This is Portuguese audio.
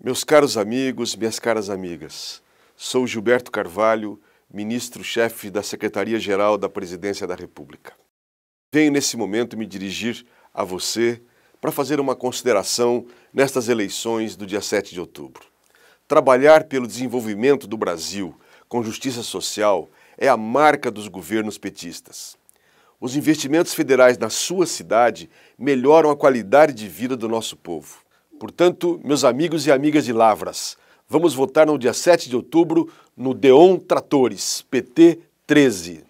Meus caros amigos, minhas caras amigas, sou Gilberto Carvalho, ministro-chefe da Secretaria-Geral da Presidência da República. Venho nesse momento me dirigir a você para fazer uma consideração nestas eleições do dia 7 de outubro. Trabalhar pelo desenvolvimento do Brasil com justiça social é a marca dos governos petistas. Os investimentos federais na sua cidade melhoram a qualidade de vida do nosso povo. Portanto, meus amigos e amigas de Lavras, vamos votar no dia 7 de outubro no Deon Tratores, PT 13.